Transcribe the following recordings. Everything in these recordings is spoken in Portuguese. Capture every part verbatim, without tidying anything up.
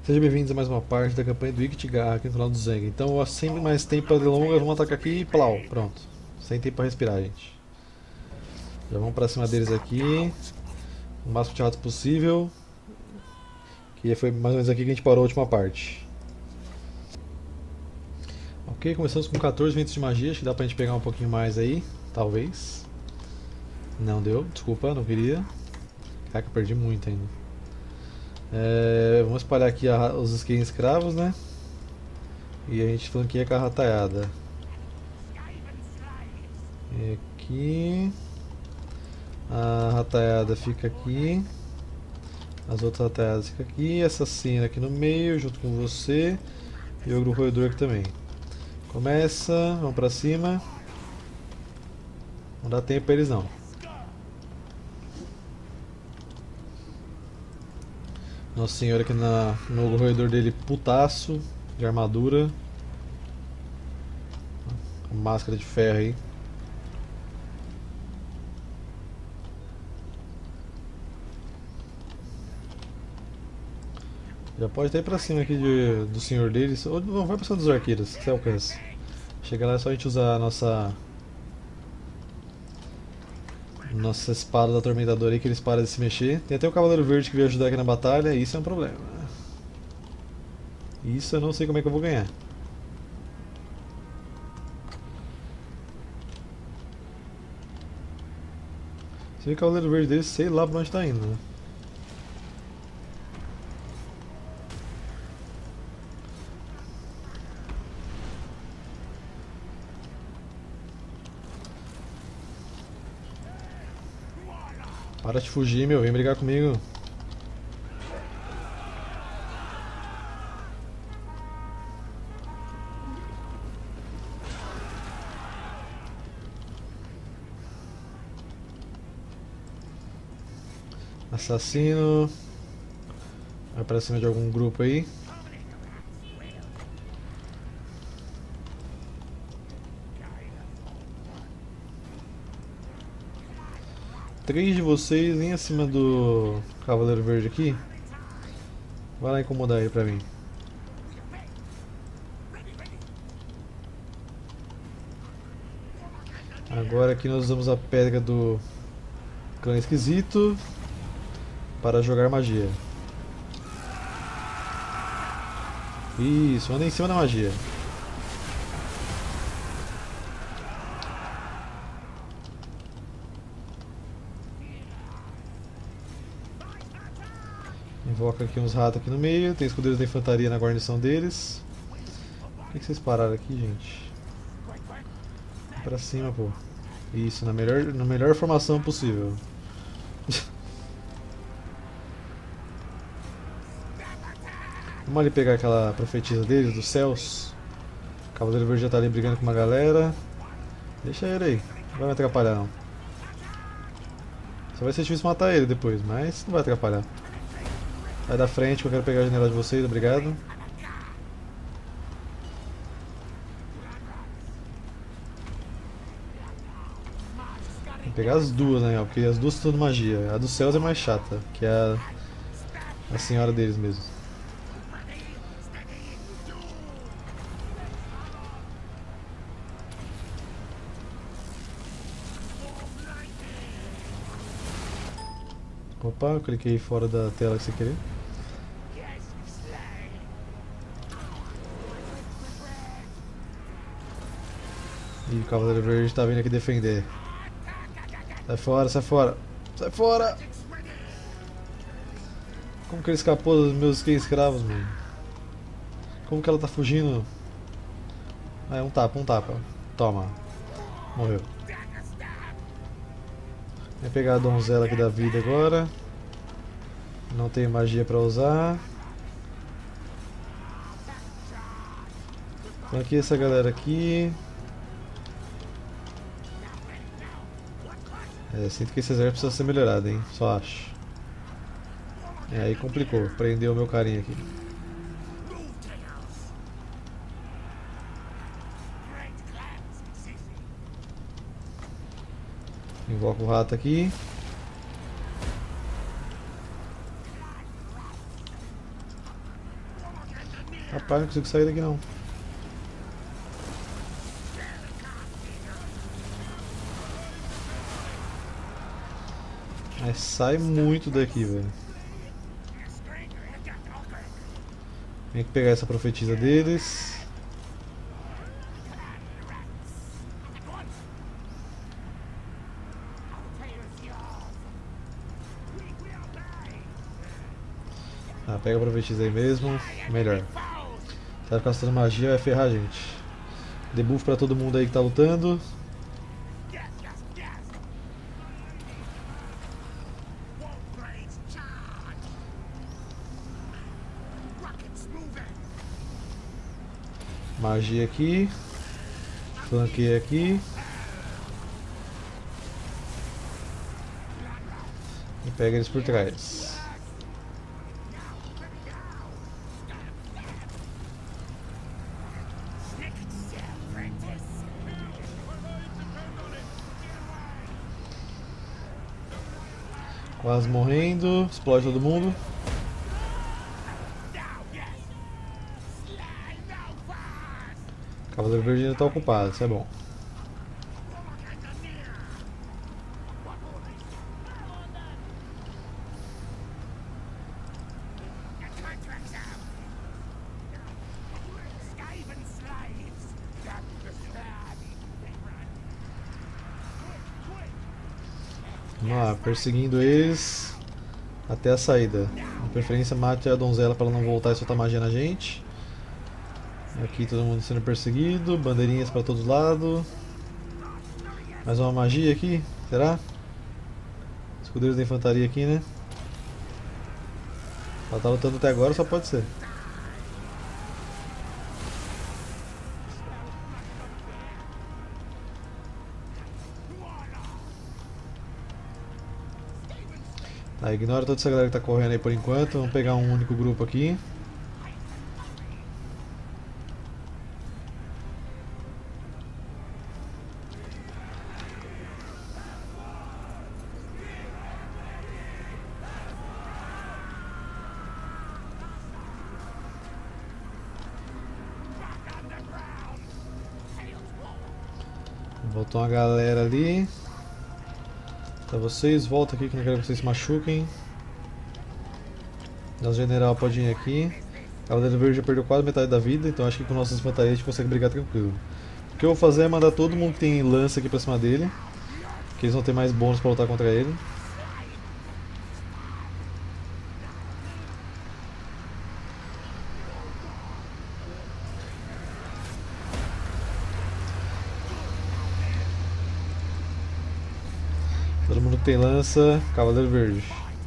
Sejam bem-vindos a mais uma parte da campanha do Iktigar aqui no canal do Zeng. Então, sem mais tempo para delongas, vamos atacar aqui e plau, pronto. Sem tempo para respirar, gente. Já vamos para cima deles aqui, o máximo de ratos possível. Que foi mais ou menos aqui que a gente parou a última parte. Ok, começamos com quatorze ventos de magia, acho que dá pra gente pegar um pouquinho mais aí, talvez. Não deu, desculpa, não queria. Caraca, perdi muito ainda. É, vamos espalhar aqui a, os skins escravos, né? E a gente flanqueia com a rataiada. E aqui. A rataiada fica aqui. As outras rataiadas ficam aqui. Assassino aqui no meio, junto com você. E o ogro roedor aqui também. Começa, vamos pra cima. Não dá tempo pra eles não. Nossa senhora aqui na, no ogro roedor dele, putaço de armadura. Máscara de ferro aí. Já pode até ir pra cima aqui de, do senhor deles. Ou não, vai pra cima dos arqueiros, que você alcança. Chega lá é só a gente usar a nossa. Nossa espada da atormentadora aí que eles param de se mexer. Tem até o Cavaleiro Verde que veio ajudar aqui na batalha, e isso é um problema. Isso eu não sei como é que eu vou ganhar. Se o Cavaleiro Verde dele, sei lá pra onde tá indo, né? Para de fugir, meu, vem brigar comigo. Assassino. Vai pra cima de algum grupo aí. Três de vocês em acima do Cavaleiro Verde aqui. Vai lá incomodar ele pra mim. Agora aqui nós usamos a pedra do clã esquisito para jogar magia. Isso, anda em cima da magia. Invoca aqui uns ratos aqui no meio, tem escudeiros da infantaria na guarnição deles. Por que, que vocês pararam aqui, gente? Vai pra cima, pô. Isso, na melhor, na melhor formação possível. Vamos ali pegar aquela profetisa deles, dos céus. O Cavaleiro Verde já tá ali brigando com uma galera. Deixa ele aí, não vai me atrapalhar não. Só vai ser difícil matar ele depois, mas não vai atrapalhar. Vai da frente que eu quero pegar a janela de vocês, obrigado. Vou pegar as duas, né, porque as duas são tudo magia. A dos céus é mais chata, que é a, a senhora deles mesmo. Opa, eu cliquei fora da tela sem querer. E o Cavaleiro Verde tá vindo aqui defender. Sai fora, sai fora. Sai fora! Como que ele escapou dos meus skins escravos, mano? Como que ela tá fugindo? Ah, é um tapa, um tapa. Toma. Morreu. Vou pegar a donzela aqui da vida agora. Não tenho magia pra usar. Então aqui essa galera aqui. É, sinto que esse exército precisa ser melhorado, hein? Só acho. É, aí complicou. Prendeu o meu carinha aqui. Invoca o rato aqui. Rapaz, não consigo sair daqui não. Mas sai muito daqui, velho. Tem que pegar essa profetisa deles. Ah, pega a profetisa aí mesmo. Melhor. Tá gastando magia, vai ferrar a gente. Debuff pra todo mundo aí que tá lutando. Magia aqui. Flanqueia aqui. E pega eles por trás. Quase morrendo. Explode todo mundo. Cavaleiro Verde ainda está ocupado, isso é bom. Vamos lá, perseguindo eles até a saída. De preferência mate a donzela para ela não voltar e soltar magia na gente. Aqui todo mundo sendo perseguido, bandeirinhas para todos os lados. Mais uma magia aqui, será? Escudeiros da infantaria aqui, né? Ela tá lutando até agora, só pode ser. Tá, ignora toda essa galera que tá correndo aí por enquanto. Vamos pegar um único grupo aqui. Voltou uma galera ali. Tá, vocês, volta aqui que não quero que vocês se machuquem. Nosso general pode ir aqui. O Cavaleiro Verde já perdeu quase metade da vida, então acho que com nossas infantarias a gente consegue brigar tranquilo. O que eu vou fazer é mandar todo mundo que tem lança aqui pra cima dele, que eles vão ter mais bônus pra lutar contra ele. Todo mundo que tem lança, Cavaleiro Verde.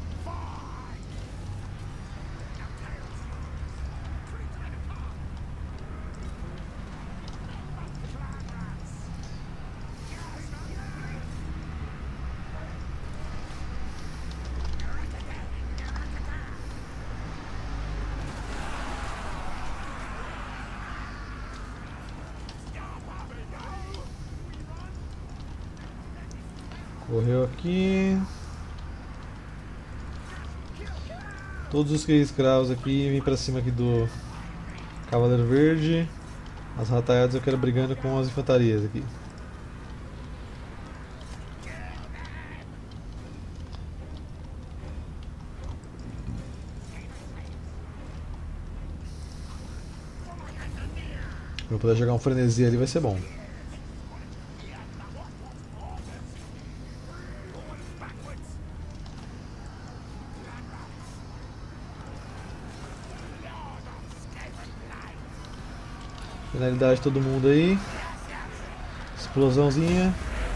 Correu aqui. Todos os escravos aqui, vem pra cima aqui do Cavaleiro Verde. As rataiadas eu quero brigando com as infantarias aqui. Se eu puder jogar um frenesi ali vai ser bom. Finalidade de todo mundo aí. Explosãozinha.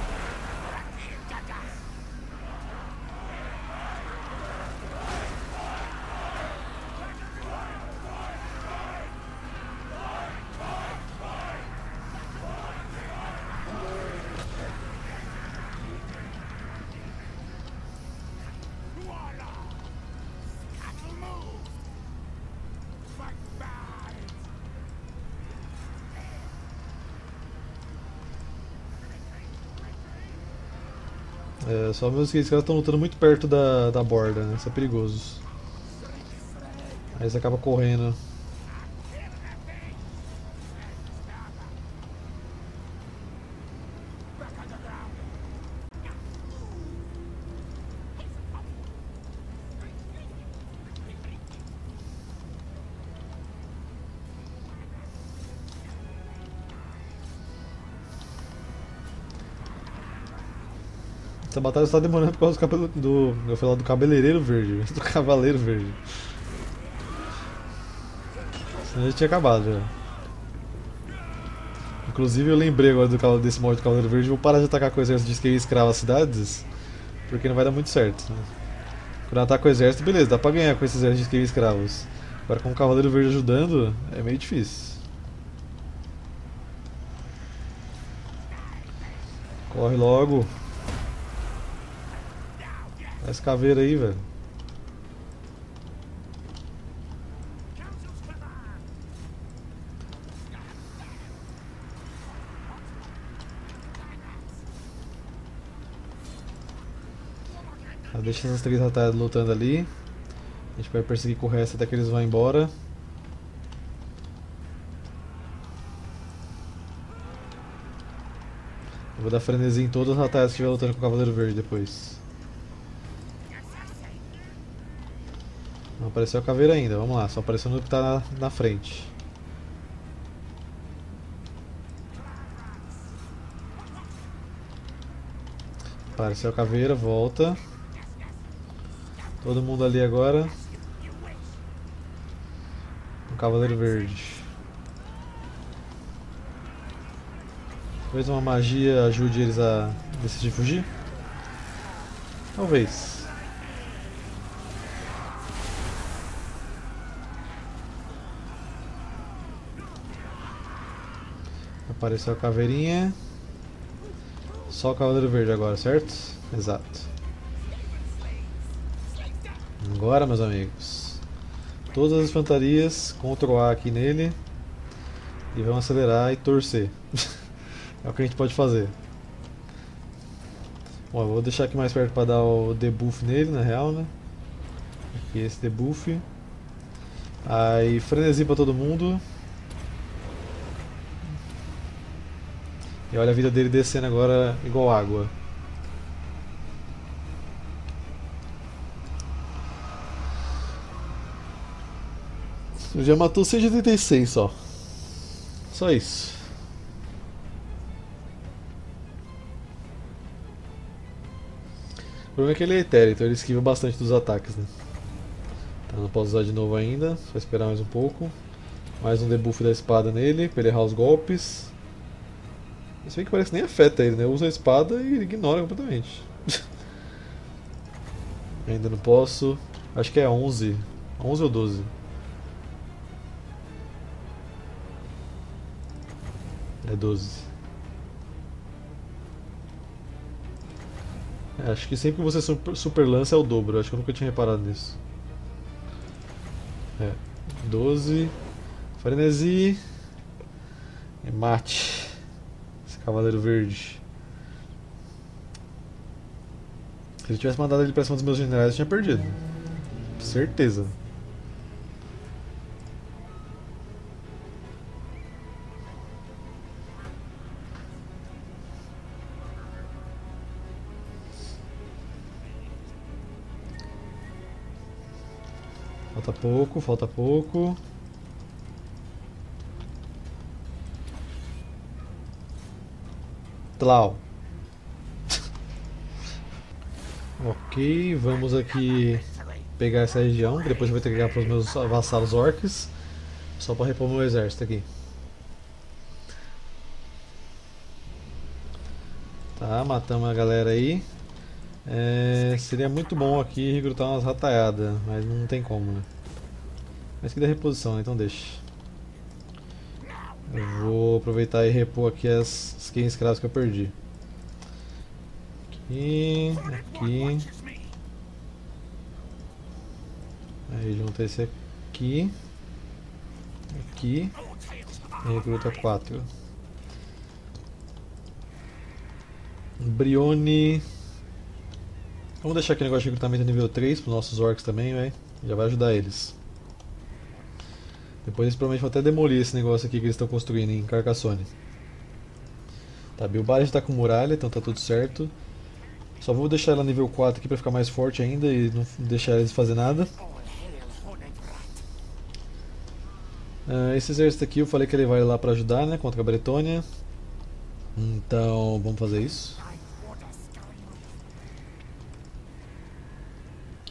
É, só mesmo que esses caras estão lutando muito perto da, da borda, né? Isso é perigoso. Aí você acaba correndo. Essa batalha está demorando por causa do cabelo do. Eu falei do cabeleireiro verde, do cavaleiro verde. Senão já tinha acabado já. Inclusive eu lembrei agora do, desse mod do Cavaleiro Verde, vou parar de atacar com o exército de esquerda escrava as cidades, porque não vai dar muito certo. Né? Quando ataca o exército, beleza, dá pra ganhar com esses exércitos de esquerda escravos. Agora com o Cavaleiro Verde ajudando, é meio difícil. Corre logo. Faz caveira aí, velho. Deixa essas três ratadas lutando ali. A gente vai perseguir com o resto até que eles vão embora. Eu vou dar frenesi em todas as ratadas que estiver lutando com o Cavaleiro Verde depois. Não apareceu a caveira ainda, vamos lá, só apareceu no que está na, na frente. Apareceu a caveira, volta. Todo mundo ali agora. O Cavaleiro Verde. Talvez uma magia ajude eles a decidir fugir? Talvez. Apareceu a caveirinha. Só o Cavaleiro Verde agora, certo? Exato. Agora, meus amigos, todas as infantarias, control A aqui nele e vamos acelerar e torcer. É o que a gente pode fazer. Bom, eu vou deixar aqui mais perto para dar o debuff nele, na real, né? Aqui esse debuff. Aí frenesi para todo mundo. E olha a vida dele descendo agora igual água. Já matou cento e oitenta e seis só. Só isso. O problema é que ele é etéreo, então ele esquiva bastante dos ataques, né? Então não posso usar de novo ainda, só esperar mais um pouco. Mais um debuff da espada nele, pra ele errar os golpes. Isso aí que parece que nem afeta ele, né? Usa a espada e ele ignora completamente. Ainda não posso. Acho que é onze. onze ou doze. É doze. É, acho que sempre que você super, super lança é o dobro. Acho que eu nunca tinha reparado nisso. É. doze. Frenesi. E mate. Esse Cavaleiro Verde. Se ele tivesse mandado ele pra cima dos meus generais, eu tinha perdido. Certeza. Falta pouco, falta pouco. Tlau. Ok, vamos aqui pegar essa região, que depois eu vou entregar para os meus vassalos orcs. Só para repor meu exército aqui. Tá, matamos a galera aí. É, seria muito bom aqui recrutar umas rataiadas, mas não tem como, né? Mas que dá reposição, né? Então deixa. Eu vou aproveitar e repor aqui as skins escravos que eu perdi. Aqui, aqui. Aí junta esse aqui. Aqui. E recruta quatro. Brione. Vamos deixar aqui o negócio de recrutamento nível três para os nossos orcs também, véio. Já vai ajudar eles. Depois eles provavelmente vão até demolir esse negócio aqui que eles estão construindo em Carcassonne. Tá, Bilbao já está com muralha, então tá tudo certo. Só vou deixar ela nível quatro aqui para ficar mais forte ainda e não deixar eles fazer nada. Uh, esse exército aqui eu falei que ele vai lá para ajudar, né, contra a Bretônia. Então vamos fazer isso.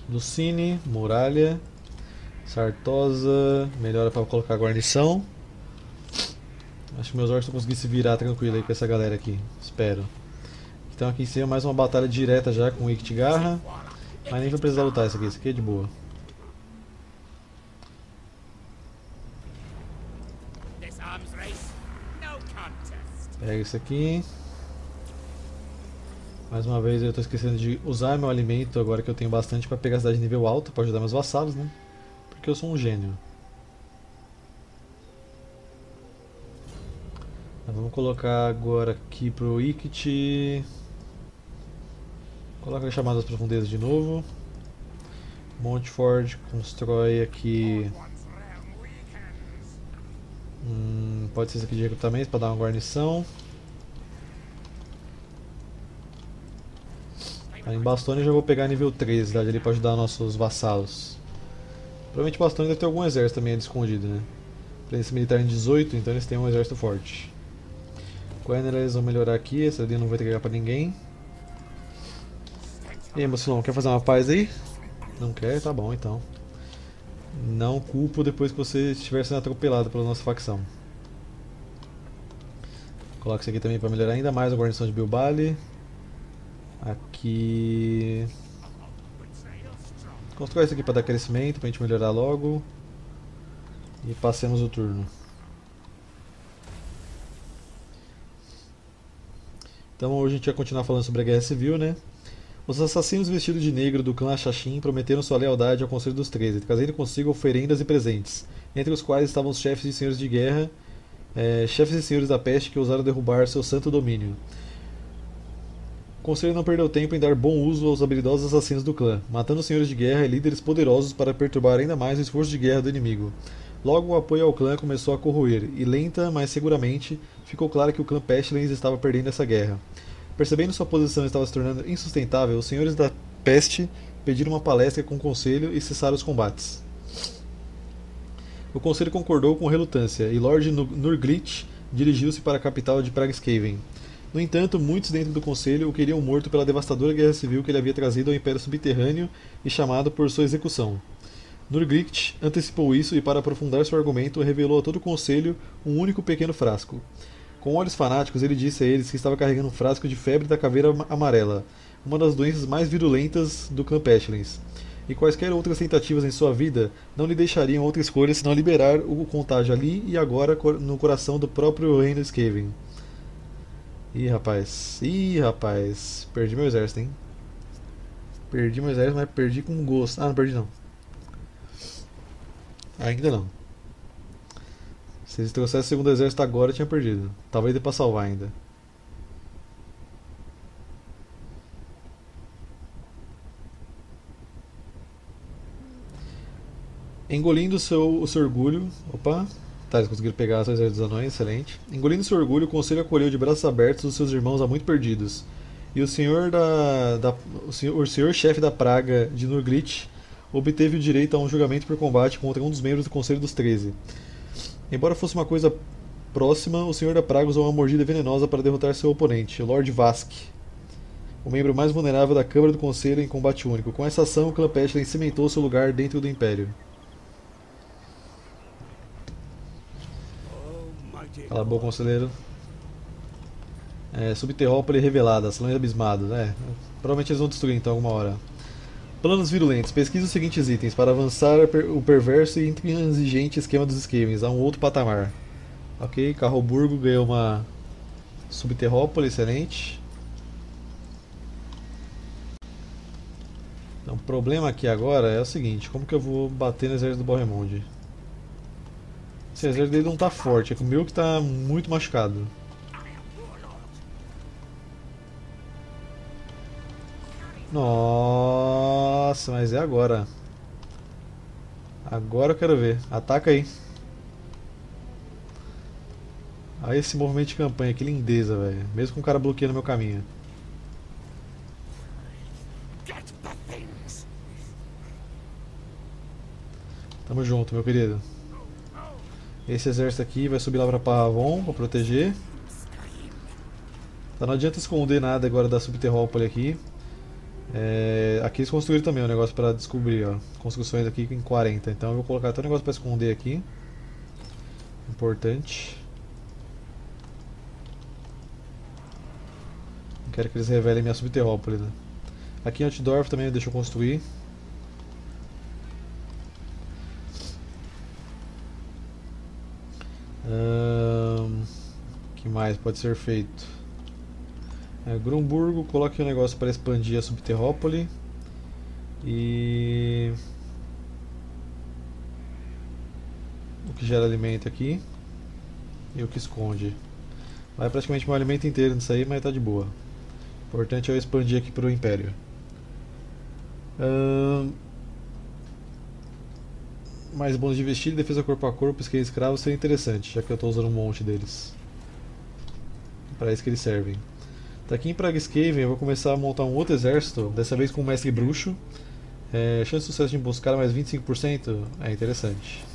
Lucine, Muralha, Sartosa, melhora para colocar guarnição. Acho que meus orcs vão conseguir se virar tranquilo aí com essa galera aqui, espero. Então aqui em cima mais uma batalha direta já com o Iktigarra, mas nem vai precisar lutar isso aqui, isso aqui é de boa. Pega isso aqui. Mais uma vez eu estou esquecendo de usar meu alimento agora que eu tenho bastante para pegar a cidade de nível alto, para ajudar meus vassalos, né? Porque eu sou um gênio. Mas vamos colocar agora aqui pro Ikt. Coloca as chamadas profundezas de novo. Montfort constrói aqui. Hum, pode ser esse aqui de recrutamento para dar uma guarnição. Em Bastogne eu já vou pegar nível treze, tá? Ali para ajudar nossos vassalos. Provavelmente Bastogne deve ter algum exército também ali escondido, né? Presença militar em dezoito, então eles têm um exército forte. Quenera eles vão melhorar aqui, esse ali não vai entregar para ninguém. E aí, Mocilon, quer fazer uma paz aí? Não quer? Tá bom então. Não culpo depois que você estiver sendo atropelado pela nossa facção. Coloca isso aqui também para melhorar ainda mais a guarnição de Bilbali. Aqui... Constrói isso aqui para dar crescimento, para a gente melhorar logo. E passemos o turno. Então hoje a gente vai continuar falando sobre a Guerra Civil, né? Os assassinos vestidos de negro do clã Xaxim prometeram sua lealdade ao Conselho dos Treze, trazendo consigo oferendas e presentes, entre os quais estavam os chefes e senhores de guerra, é, chefes e senhores da peste que ousaram derrubar seu santo domínio. O Conselho não perdeu tempo em dar bom uso aos habilidosos assassinos do clã, matando senhores de guerra e líderes poderosos para perturbar ainda mais o esforço de guerra do inimigo. Logo o apoio ao clã começou a corroer, e lenta, mas seguramente, ficou claro que o clã Pestilens estava perdendo essa guerra. Percebendo sua posição estava se tornando insustentável, os senhores da peste pediram uma palestra com o conselho e cessaram os combates. O conselho concordou com relutância, e Lord Nurglit dirigiu-se para a capital de Pragscaven. No entanto, muitos dentro do conselho o queriam morto pela devastadora guerra civil que ele havia trazido ao Império Subterrâneo e chamado por sua execução. Nurglit antecipou isso e, para aprofundar seu argumento, revelou a todo o conselho um único pequeno frasco. Com olhos fanáticos, ele disse a eles que estava carregando um frasco de febre da caveira amarela, uma das doenças mais virulentas do clã Pestilens. E quaisquer outras tentativas em sua vida não lhe deixariam outra escolha senão liberar o contágio ali e agora no coração do próprio reino Skaven. Ih, rapaz. Ih, rapaz. Perdi meu exército, hein? Perdi meu exército, mas perdi com gosto. Ah, não perdi não. Ainda não. Se eles trouxessem o segundo exército agora, eu tinha perdido. Talvez dê pra salvar ainda. Engolindo seu, o seu orgulho... Opa! Tá, eles conseguiram pegar o exército dos anões, excelente. Engolindo seu orgulho, o conselho acolheu de braços abertos os seus irmãos há muito perdidos. E o senhor da... da o senhor, o senhor chefe da praga de Nurglit obteve o direito a um julgamento por combate contra um dos membros do Conselho dos Treze. Embora fosse uma coisa próxima, o Senhor da Praga usou uma mordida venenosa para derrotar seu oponente, o Lord Vask, o membro mais vulnerável da Câmara do Conselho em combate único. Com essa ação, o clã Pestilens cimentou seu lugar dentro do Império. Cala a boca, conselheiro. É, Subterrópole revelada, salões abismados. É, provavelmente eles vão destruir então alguma hora. Planos virulentos. Pesquise os seguintes itens para avançar o perverso e intransigente esquema dos Skavens a um outro patamar. Ok, Carroburgo ganhou uma Subterrópole, excelente. Então, o problema aqui agora é o seguinte: como que eu vou bater no exército do Borremond? Esse exército dele não está forte, é que o meu que está muito machucado. Nossa, mas é agora. Agora eu quero ver. Ataca aí. Olha esse movimento de campanha, que lindeza, velho. Mesmo com o cara bloqueando meu caminho. Tamo junto, meu querido. Esse exército aqui vai subir lá pra Parravon pra proteger. Tá, não adianta esconder nada agora da Subterrópole aqui. É, aqui eles construíram também um negócio para descobrir, ó. Construções aqui em quarenta. Então eu vou colocar até um negócio para esconder aqui. Importante. Não quero que eles revelem minha subterrópole, né? Aqui em Altdorf também deixa eu construir. O um, que mais pode ser feito? É, Grumburgo, coloque um negócio para expandir a subterrópole. E o que gera alimento aqui. E o que esconde. Vai praticamente meu alimento inteiro nisso aí, mas tá de boa. O importante é eu expandir aqui para o Império. Um, mais bônus de vestir, defesa corpo a corpo, esquema escravo seria interessante, já que eu estou usando um monte deles. Para isso que eles servem. Daqui em Pragueskaven eu vou começar a montar um outro exército, dessa vez com o mestre bruxo. É, chance de sucesso de emboscada mais vinte e cinco por cento, é interessante.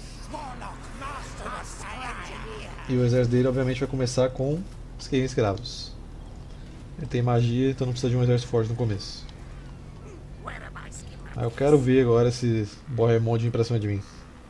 E o exército dele obviamente vai começar com esquema escravos. Ele tem magia, então não precisa de um exército forte no começo. Ah, eu quero ver agora esse Bohemond vir pra cima de mim.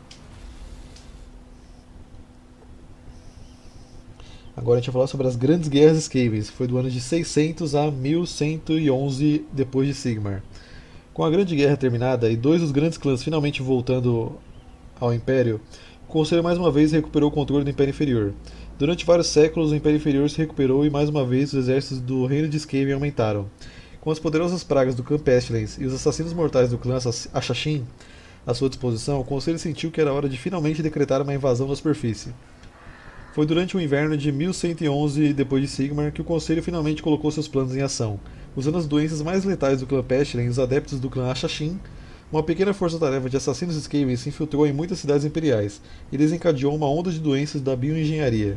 Agora a gente vai falar sobre as Grandes Guerras Skavens, que foi do ano de seiscentos a mil cento e onze depois de Sigmar. Com a Grande Guerra terminada e dois dos grandes clãs finalmente voltando ao Império, o Conselho mais uma vez recuperou o controle do Império Inferior. Durante vários séculos, o Império Inferior se recuperou e mais uma vez os exércitos do Reino de Skaven aumentaram. Com as poderosas pragas do clã Pestilence e os assassinos mortais do clã Ashashin à sua disposição, o Conselho sentiu que era hora de finalmente decretar uma invasão da superfície. Foi durante o inverno de mil cento e onze depois de Sigmar que o Conselho finalmente colocou seus planos em ação. Usando as doenças mais letais do clã Pestilence e os adeptos do clã Ashashin, uma pequena força-tarefa de assassinos Skaven se infiltrou em muitas cidades imperiais e desencadeou uma onda de doenças da bioengenharia.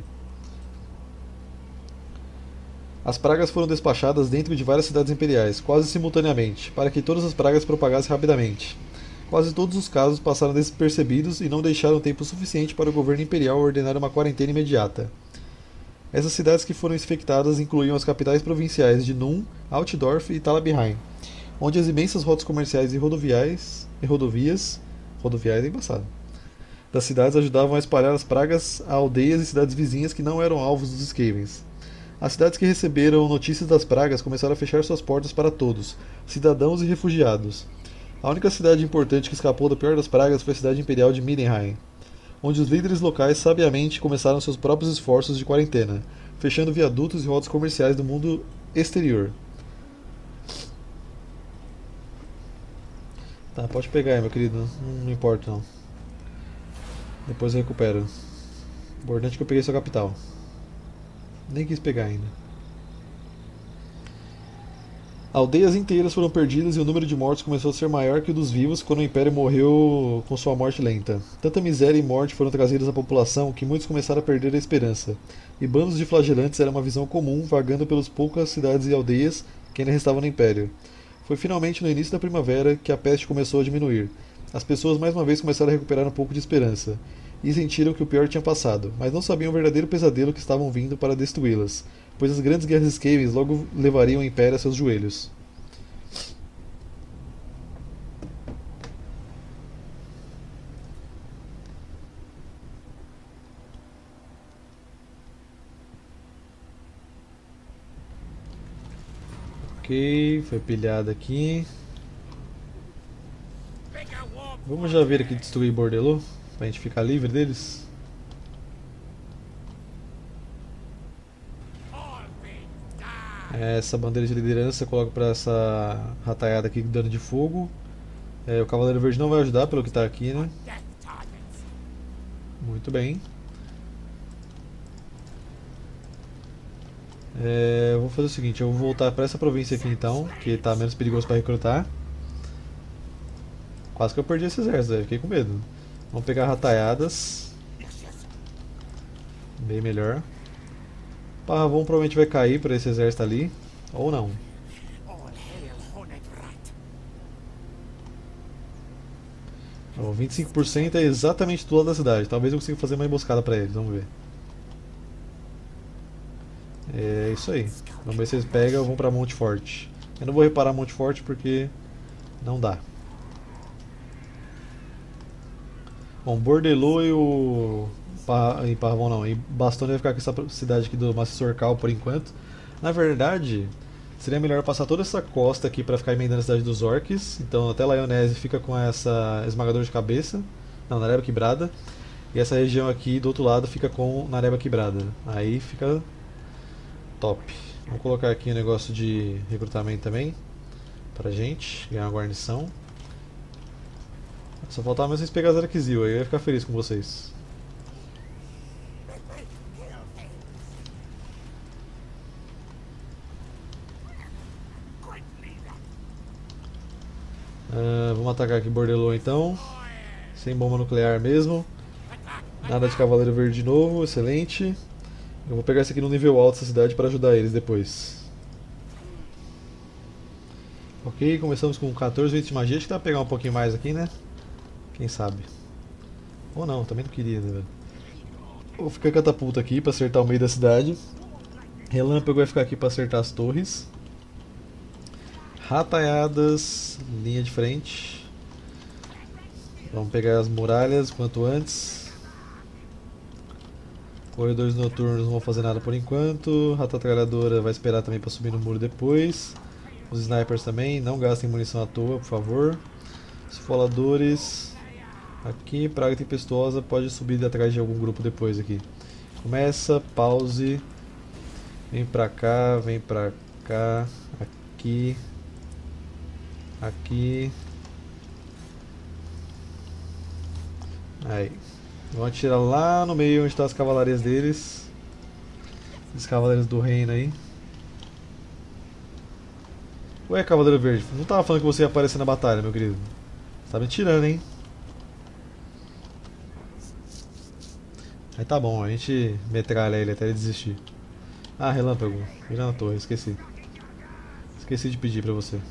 As pragas foram despachadas dentro de várias cidades imperiais, quase simultaneamente, para que todas as pragas propagassem rapidamente. Quase todos os casos passaram despercebidos e não deixaram tempo suficiente para o governo imperial ordenar uma quarentena imediata. Essas cidades que foram infectadas incluíam as capitais provinciais de Num, Altdorf e Talabheim, onde as imensas rotas comerciais e rodoviais e rodovias, rodoviais é embaçado, das cidades ajudavam a espalhar as pragas a aldeias e cidades vizinhas que não eram alvos dos Skavens. As cidades que receberam notícias das pragas começaram a fechar suas portas para todos, cidadãos e refugiados. A única cidade importante que escapou da pior das pragas foi a cidade imperial de Midenheim, onde os líderes locais sabiamente começaram seus próprios esforços de quarentena, fechando viadutos e rotas comerciais do mundo exterior. Tá, pode pegar aí, meu querido, não, não importa não. Depois eu recupero. O importante é que eu peguei sua capital. Nem quis pegar ainda. Aldeias inteiras foram perdidas e o número de mortos começou a ser maior que o dos vivos quando o Império morreu com sua morte lenta. Tanta miséria e morte foram trazidas à população que muitos começaram a perder a esperança. E bandos de flagelantes era uma visão comum vagando pelas poucas cidades e aldeias que ainda restavam no Império. Foi finalmente no início da primavera que a peste começou a diminuir. As pessoas mais uma vez começaram a recuperar um pouco de esperança. E sentiram que o pior tinha passado, mas não sabiam o verdadeiro pesadelo que estavam vindo para destruí-las, pois as grandes guerras Skavens logo levariam o Império a seus joelhos. Ok, foi pilhado aqui. Vamos já ver aqui destruir Bordelô, pra gente ficar livre deles. Essa bandeira de liderança eu coloco pra essa rataiada aqui dano de fogo. É, o Cavaleiro Verde não vai ajudar pelo que tá aqui, né? Muito bem. É, eu vou fazer o seguinte, eu vou voltar pra essa província aqui então, que tá menos perigoso pra recrutar. Quase que eu perdi esse exército, eu fiquei com medo. Vamos pegar rataiadas. Bem melhor. Pavão provavelmente vai cair para esse exército ali. Ou não. Oh, vinte e cinco por cento é exatamente do lado da cidade. Talvez eu consiga fazer uma emboscada para eles, vamos ver. É isso aí. Vamos ver se eles pegam ou vão para Monte Forte. Eu não vou reparar Monte Forte porque não dá. Bom, Bordelô e o... E Parvon não, e Bastogne vai ficar com essa cidade aqui do Massorcal por enquanto. Na verdade, seria melhor passar toda essa costa aqui para ficar emendando a cidade dos orcs. Então até Lyonese fica com essa esmagador de cabeça, não, Nareba Quebrada. E essa região aqui do outro lado fica com Nareba Quebrada. Aí fica top. Vamos colocar aqui um negócio de recrutamento também pra gente ganhar uma guarnição. Só faltava mais vocês pegar Zarakzil, aí eu ia ficar feliz com vocês. Uh, vamos atacar aqui Bordelô então. Sem bomba nuclear mesmo. Nada de Cavaleiro Verde de novo, excelente. Eu vou pegar esse aqui no nível alto dessa cidade para ajudar eles depois. Ok, começamos com quatorze vinte de magia, acho que dá pra pegar um pouquinho mais aqui, né? Quem sabe? Ou não, também não queria, né, velho? Vou ficar catapulta aqui pra acertar o meio da cidade. Relâmpago vai ficar aqui pra acertar as torres. Rataiadas, linha de frente. Vamos pegar as muralhas quanto antes. Corredores noturnos não vão fazer nada por enquanto. Ratatralhadora vai esperar também pra subir no muro depois. Os snipers também, não gastem munição à toa, por favor. Esfoladores. Aqui, praga tempestuosa pode subir atrás de algum grupo depois aqui. Começa, pause. Vem pra cá, vem pra cá. Aqui. Aqui. Aí. Vão atirar lá no meio onde estão as cavalarias deles. Os cavaleiros do reino aí. Ué, Cavaleiro Verde, não tava falando que você ia aparecer na batalha, meu querido. Você tá me tirando, hein? Aí tá bom, a gente metralha ele até ele desistir. Ah, relâmpago. Vira na torre, esqueci. Esqueci de pedir pra você.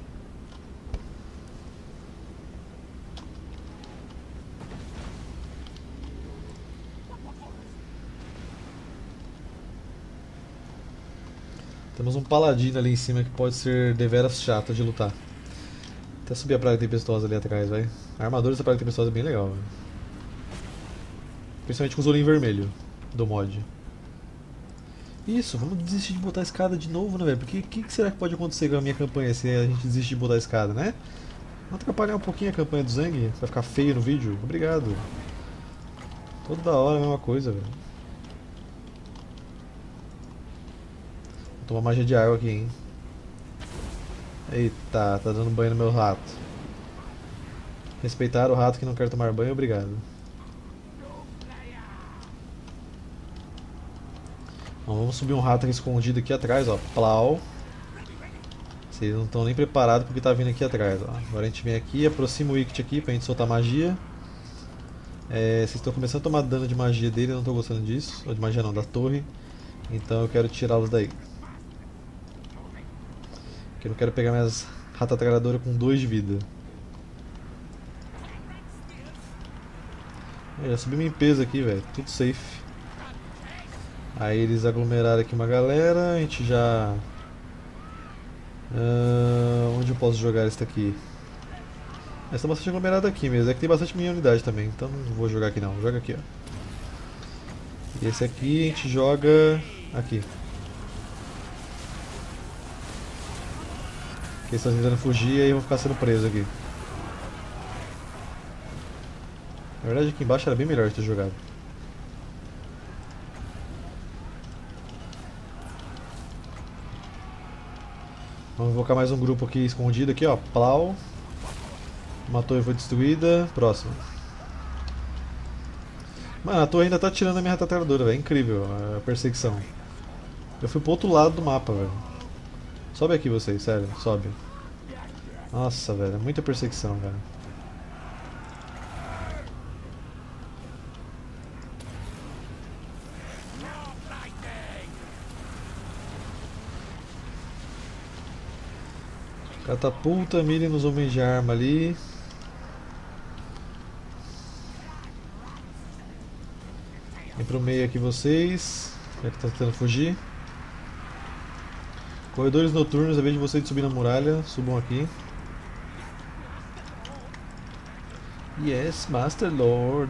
Temos um paladino ali em cima que pode ser deveras chato de lutar. Até subir a praga tempestuosa ali atrás, vai. A armadura dessa praga tempestuosa é bem legal, véio. Principalmente com os olhinhos vermelhos do mod. Isso, vamos desistir de botar a escada de novo, né, velho? Porque o que, que será que pode acontecer com a minha campanha se a gente desistir de botar a escada, né? Vamos atrapalhar um pouquinho a campanha do Zang, vai ficar feio no vídeo. Obrigado. Toda hora a mesma coisa, velho. Vou tomar magia de água aqui, hein? Eita, tá dando banho no meu rato. Respeitar o rato que não quer tomar banho, obrigado. Bom, vamos subir um rato aqui escondido aqui atrás, ó. Plau. Vocês não estão nem preparados porque tá vindo aqui atrás, ó. Agora a gente vem aqui, aproxima o Wicket aqui pra gente soltar magia. É, vocês estão começando a tomar dano de magia dele, eu não estou gostando disso. Ou de magia não, da torre. Então eu quero tirá-los daí. Porque eu não quero pegar minhas ratatralhadoras com dois de vida. É, já subi minha limpeza aqui, velho. Tudo safe. Aí eles aglomeraram aqui uma galera. A gente já... Uh, onde eu posso jogar esse aqui? Mas tá bastante aglomerado aqui mesmo. É que tem bastante minha unidade também. Então não vou jogar aqui não. Joga aqui, ó. E esse aqui a gente joga aqui. Porque eles estão tentando fugir e aí vão ficar sendo presos aqui. Na verdade aqui embaixo era bem melhor de ter jogado. Vamos invocar mais um grupo aqui escondido aqui, ó. Plau. Uma torre foi destruída. Próximo. Mano, a torre ainda tá tirando a minha ratatralhadora, velho. É incrível a perseguição. Eu fui pro outro lado do mapa, velho. Sobe aqui vocês, sério. Sobe. Nossa, velho. É muita perseguição, velho. Catapulta, mirem nos homens de arma ali. Vem pro meio aqui vocês. Já que tá tentando fugir. Corredores noturnos, ao invés de vocês de subir na muralha, subam aqui. Yes, Master Lord.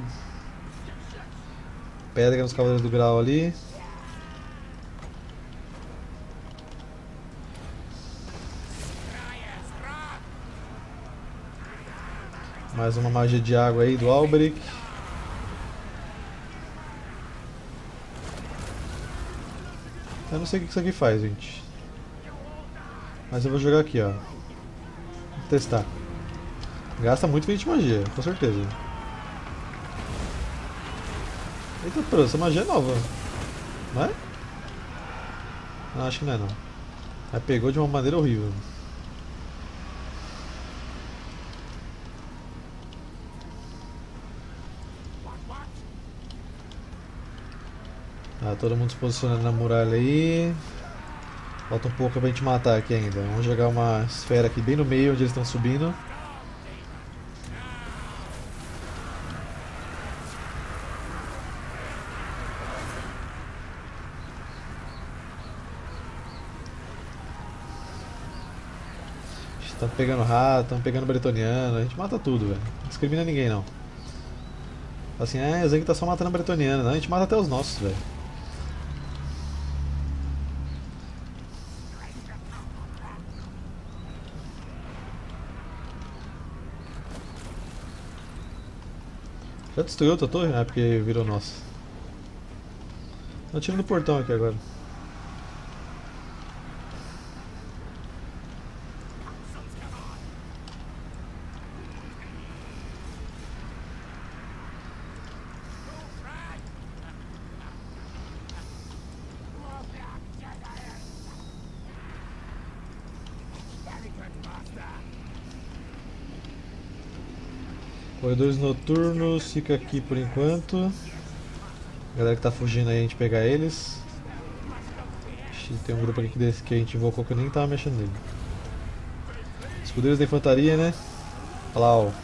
Pedra nos Cavaleiros do Grau ali. Mais uma magia de água aí do Alberic. Eu não sei o que isso aqui faz, gente. Mas eu vou jogar aqui, ó. Vou testar. Gasta muito vinte de magia, com certeza. Eita, pô, essa magia é nova. Não é? Não, acho que não é não. Ela pegou de uma maneira horrível. Tá, todo mundo se posicionando na muralha aí. Falta um pouco pra gente matar aqui ainda. Vamos jogar uma esfera aqui bem no meio, onde eles estão subindo. Estão pegando rato, estão pegando bretoniano. A gente mata tudo, velho. Não discrimina ninguém, não. Assim, é, o Zeng tá só matando a bretoniana. Não, a gente mata até os nossos, velho. Já destruiu outra torre? Ah, porque virou nossa. Eu tiro no portão aqui agora. Corredores noturnos, fica aqui por enquanto. A galera que tá fugindo aí, a gente pegar eles. Ixi, tem um grupo aqui que, desse, que a gente invocou que eu nem tava mexendo nele. Escudeiros da infantaria, né? Olha lá, ó.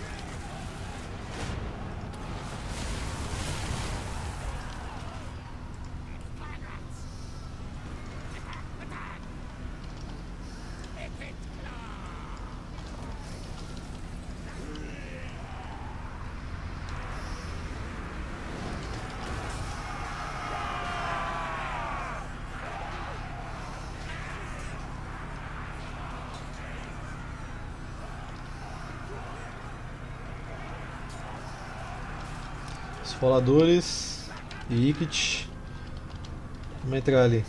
Esfoladores e Ikit. Vamos entrar ali.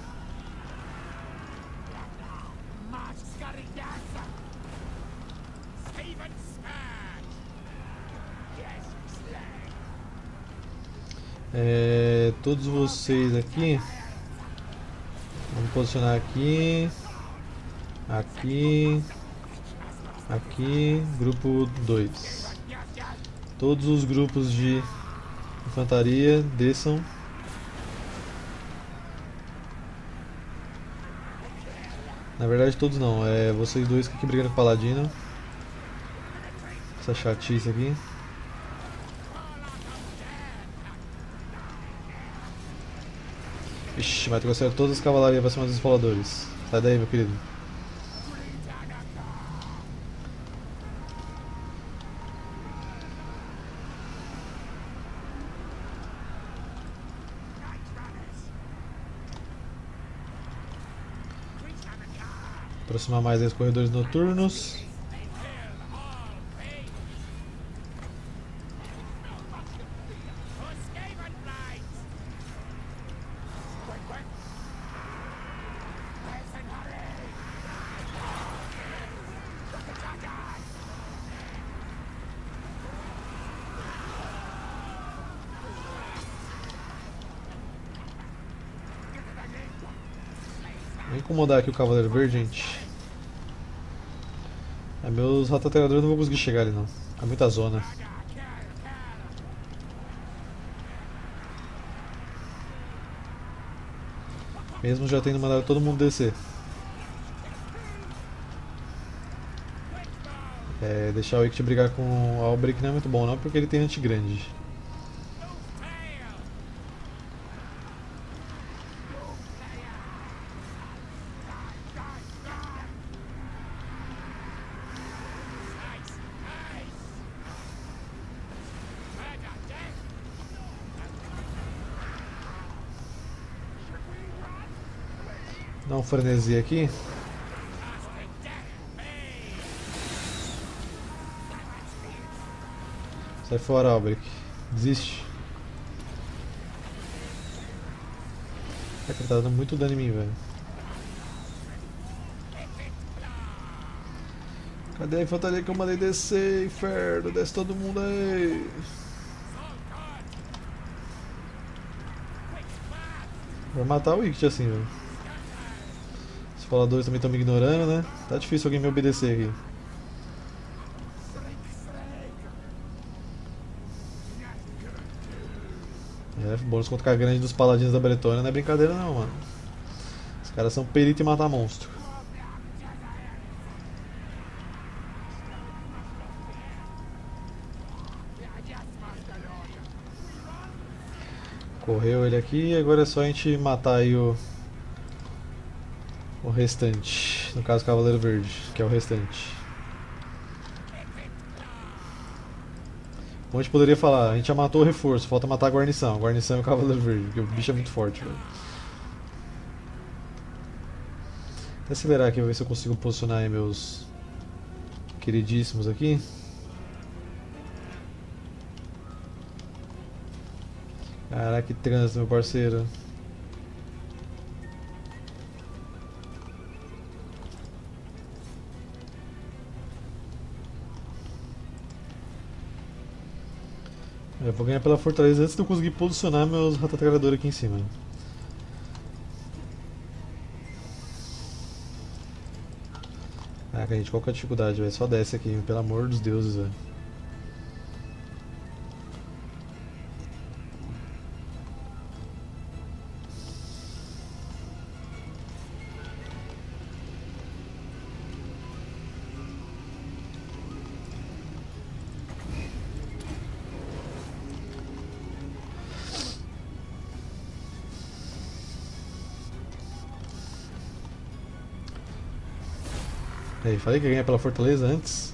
É, todos vocês aqui. Vamos posicionar aqui. Aqui. Aqui. Grupo dois. Todos os grupos de infantaria desçam. Na verdade todos não, é vocês dois que aqui brigando com o paladino. Essa chatice aqui. Ixi, mas trouxeram todas as cavalarias pra cima dos esfoladores. Sai daí, meu querido. Aproximar mais os corredores noturnos. Vou incomodar aqui o Cavaleiro Verde, gente. É, meus ratateladores não vão conseguir chegar ali não. É muita zona. Mesmo já tendo mandado todo mundo descer. É, deixar o Ikit brigar com o Alberic não é muito bom não, porque ele tem anti-grande. Dá um frenesi aqui. Sai fora, Albrecht. Desiste. É que ele tá dando muito dano em mim, velho. Cadê a infantaria que eu mandei descer, inferno? Desce todo mundo aí. Vai matar o Wicked assim, velho. Os faladores também estão me ignorando, né? Tá difícil alguém me obedecer aqui. É, bônus contra a grande dos paladinos da Bretônia não é brincadeira não, mano. Os caras são perito em matar monstro. Correu ele aqui, agora é só a gente matar aí o, o restante. No caso o Cavaleiro Verde, que é o restante. Como a gente poderia falar, a gente já matou o reforço, falta matar a guarnição. A guarnição e o Cavaleiro Verde, porque o bicho é muito forte, velho. Vou acelerar aqui, vou ver se eu consigo posicionar aí meus queridíssimos aqui. Caraca, que trânsito, meu parceiro. Eu vou ganhar pela fortaleza antes de eu conseguir posicionar meus ratatralhadores aqui em cima. Caraca, gente, qual que é a dificuldade, velho? Só desce aqui, pelo amor dos deuses, velho. Aí, falei que ia ganhar pela fortaleza antes.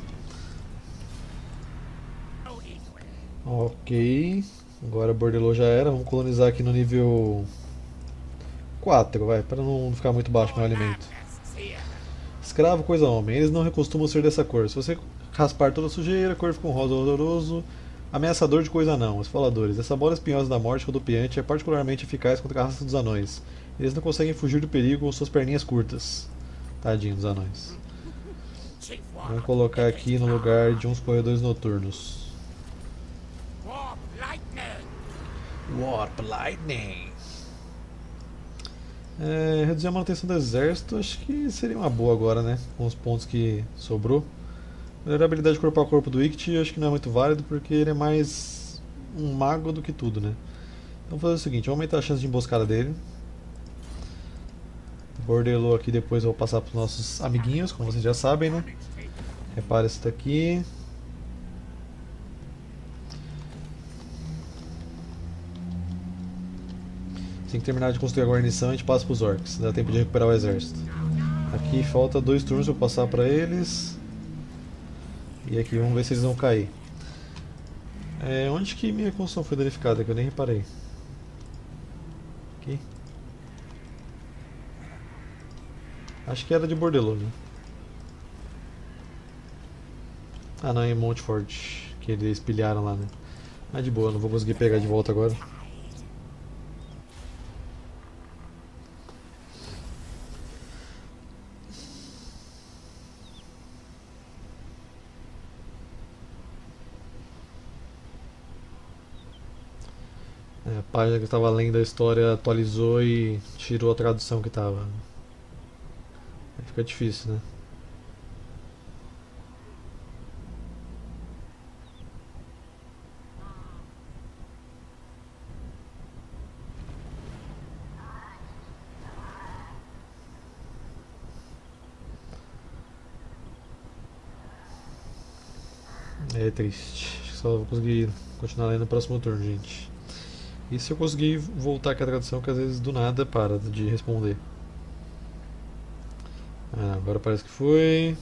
Ok. Agora Bordelô já era. Vamos colonizar aqui no nível quatro, vai, para não ficar muito baixo meu alimento. Escravo, coisa homem. Eles não costumam ser dessa cor. Se você raspar toda a sujeira, a cor fica um rosa horroroso. Ameaçador de coisa não. Os faladores. Essa bola espinhosa da morte rodopiante é particularmente eficaz contra a raça dos anões. Eles não conseguem fugir do perigo com suas perninhas curtas. Tadinho dos anões. Vamos colocar aqui no lugar de uns corredores noturnos. Warp Lightning. É, reduzir a manutenção do exército, acho que seria uma boa agora, né? Com os pontos que sobrou. Melhorar a habilidade corpo a corpo do Wicked, acho que não é muito válido, porque ele é mais um mago do que tudo, né? Então vamos fazer o seguinte, vamos aumentar a chance de emboscada dele. Bordelô aqui depois eu vou passar para os nossos amiguinhos, como vocês já sabem, né? Repara isso daqui. Assim que terminar de construir a guarnição, a gente passa para os orcs. Dá tempo de recuperar o exército. Aqui falta dois turnos para passar para eles. E aqui vamos ver se eles vão cair. É, onde que minha construção foi danificada? Que eu nem reparei. Aqui. Acho que era de Bordelô, né? Ah não, em Montfort, que eles pilharam lá, né? Mas de boa, não vou conseguir pegar de volta agora. É, a página que eu estava lendo a história atualizou e tirou a tradução que estava. Aí fica difícil, né? É triste. Acho que só vou conseguir continuar lendo no próximo turno, gente. E se eu conseguir voltar com a tradução, que às vezes do nada para de responder. Ah, agora parece que foi.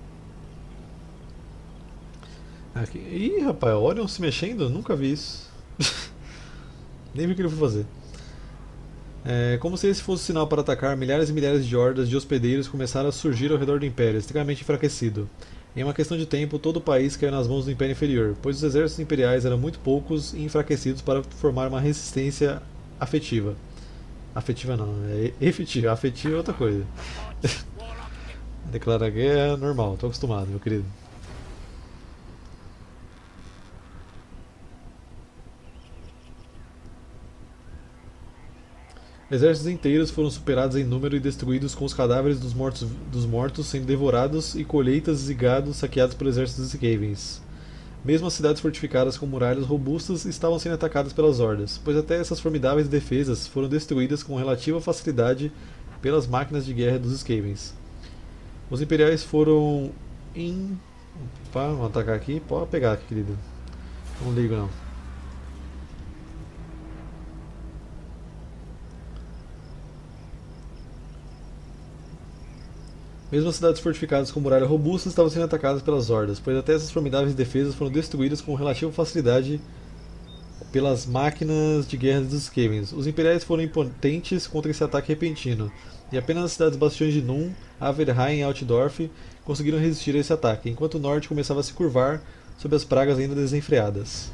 Aqui. Ih, rapaz, Orion se mexendo? Nunca vi isso. Nem vi o que ele foi fazer. É, como se esse fosse sinal para atacar, milhares e milhares de hordas de hospedeiros começaram a surgir ao redor do Império, extremamente enfraquecido. Em uma questão de tempo, todo o país caiu nas mãos do Império Inferior, pois os exércitos imperiais eram muito poucos e enfraquecidos para formar uma resistência afetiva. Afetiva não, é efetiva. Afetiva é outra coisa. Declarar guerra normal, tô acostumado, meu querido. Exércitos inteiros foram superados em número e destruídos, com os cadáveres dos mortos, dos mortos sendo devorados e colheitas e gados saqueados por exércitos dos Skavens. Mesmo as cidades fortificadas com muralhas robustas estavam sendo atacadas pelas hordas, pois até essas formidáveis defesas foram destruídas com relativa facilidade pelas máquinas de guerra dos Skavens. Os imperiais foram em... Opa, vamos atacar aqui? Pode pegar aqui, querido. Não ligo não. Mesmo as cidades fortificadas com muralhas robustas estavam sendo atacadas pelas hordas, pois até essas formidáveis defesas foram destruídas com relativa facilidade pelas máquinas de guerra dos Skavens. Os imperiais foram impotentes contra esse ataque repentino, e apenas as cidades bastiões de Num, Averheim e Altdorf conseguiram resistir a esse ataque, enquanto o norte começava a se curvar sob as pragas ainda desenfreadas.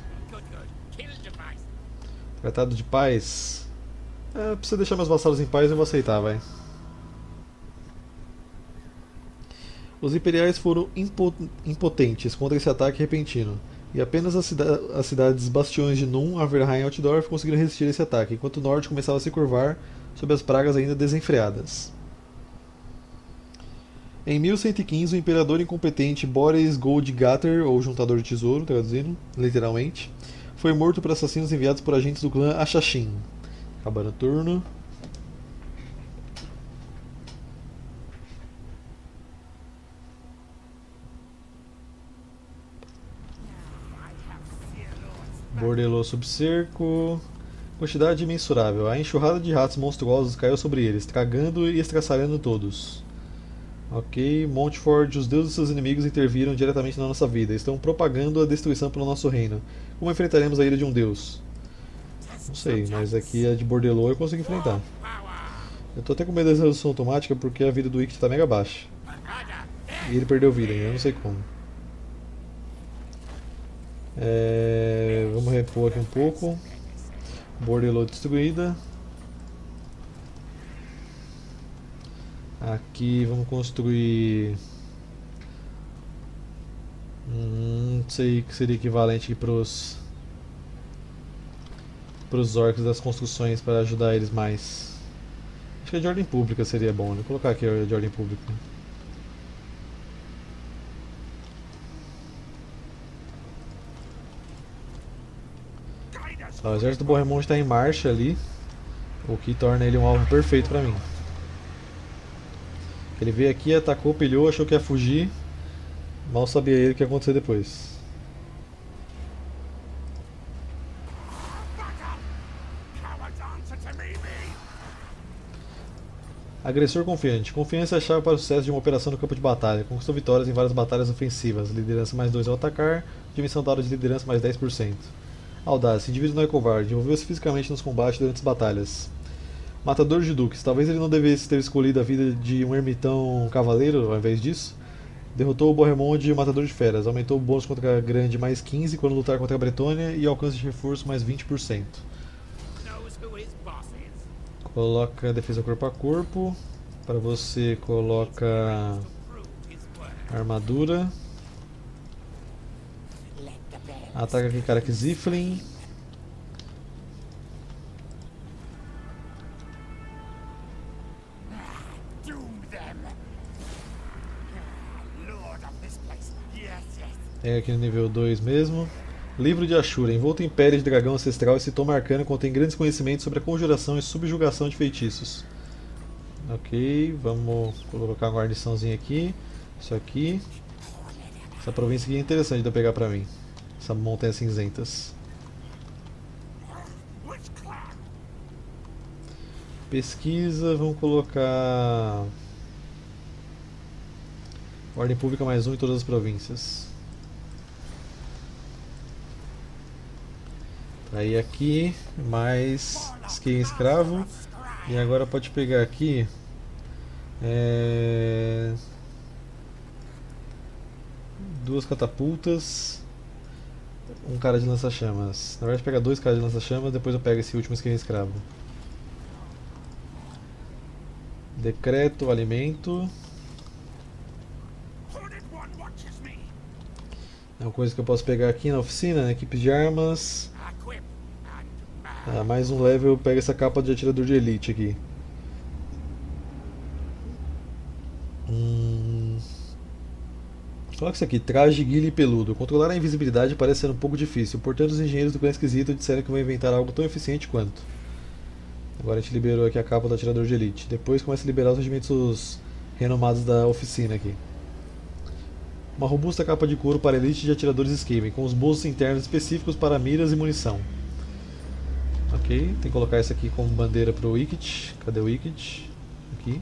Tratado de paz? É, precisa deixar meus vassalos em paz, eu vou aceitar, vai. Os imperiais foram impotentes contra esse ataque repentino, e apenas as, cida as cidades bastiões de Num, Averheim e Altdorf conseguiram resistir a esse ataque, enquanto o norte começava a se curvar sob as pragas ainda desenfreadas. Em mil cento e quinze, o imperador incompetente Boris Goldgatter, ou Juntador de Tesouro, traduzindo literalmente, foi morto por assassinos enviados por agentes do clã Ashashin. Acabando o turno. Bordelou sob cerco. Quantidade imensurável. A enxurrada de ratos monstruosos caiu sobre eles, tragando e estraçalhando todos. Ok, Montfort, os deuses e seus inimigos interviram diretamente na nossa vida. Estão propagando a destruição pelo nosso reino. Como enfrentaremos a ira de um deus? Não sei, mas aqui a de Bordelou eu consigo enfrentar. Eu tô até com medo da resolução automática porque a vida do Wicked tá mega baixa. E ele perdeu vida ainda, eu não sei como. É, vamos repor aqui um pouco. Bordelou destruída. Aqui vamos construir. Hum, não sei o que seria equivalente para os para os orcs das construções para ajudar eles mais. Acho que a de ordem pública seria bom, né? Vou colocar aqui a de ordem pública. O exército do Bohemond está em marcha ali, o que torna ele um alvo perfeito para mim. Ele veio aqui, atacou, pilhou, achou que ia fugir, mal sabia ele o que ia acontecer depois. Agressor confiante. Confiança é a chave para o sucesso de uma operação no campo de batalha. Conquistou vitórias em várias batalhas ofensivas. Liderança mais dois ao atacar. Dimensão da hora de liderança mais dez por cento. Audácia. Indivíduo não é covarde. Envolveu-se fisicamente nos combates durante as batalhas. Matador de duques. Talvez ele não devesse ter escolhido a vida de um ermitão cavaleiro ao invés disso. Derrotou o Bohemond e o Matador de Feras. Aumentou o bônus contra a Grande mais quinze quando lutar contra a Bretônia e alcance de reforço mais vinte por cento. Coloca defesa corpo a corpo. Para você coloca armadura. Ataca aqui cara que Ziflin. É aqui no nível dois mesmo. Livro de Ashura. Envolto em pele de dragão ancestral, esse tomo arcano contém grandes conhecimentos sobre a conjuração e subjugação de feitiços. Ok, vamos colocar uma guarniçãozinha aqui. Isso aqui. Essa província aqui é interessante de eu pegar pra mim. Essa montanha cinzentas. Pesquisa, vamos colocar ordem pública mais um em todas as províncias. Aí aqui, mais skin escravo. E agora pode pegar aqui. É... Duas catapultas. Um cara de lança-chamas. Na verdade, pega dois caras de lança-chamas, depois eu pego esse último skin escravo. Decreto, alimento. É uma coisa que eu posso pegar aqui na oficina, né? Equipe de armas. Ah, mais um level, pega essa capa de atirador de elite aqui. Hum... Coloca isso aqui, traje guile peludo. Controlar a invisibilidade parece ser um pouco difícil, portanto os engenheiros do clã esquisito disseram que vão inventar algo tão eficiente quanto. Agora a gente liberou aqui a capa do atirador de elite. Depois começa a liberar os regimentos renomados da oficina aqui. Uma robusta capa de couro para elite de atiradores Skaven, com os bolsos internos específicos para miras e munição. Ok, tem que colocar isso aqui como bandeira para o Wicked. Cadê o Wicked? Aqui.